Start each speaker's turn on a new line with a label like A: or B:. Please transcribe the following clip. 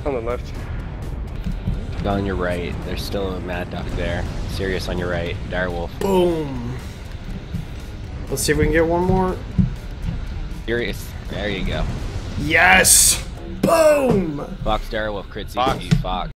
A: On the left.
B: On your right. There's still a Mad Duck there. Sirius on your right. Direwolf.
C: Boom. Let's see if we can get one more.
B: Sirius. There you go.
C: Yes! Boom!
B: Fox Direwolf crit
A: Fox.
B: CG. Fox.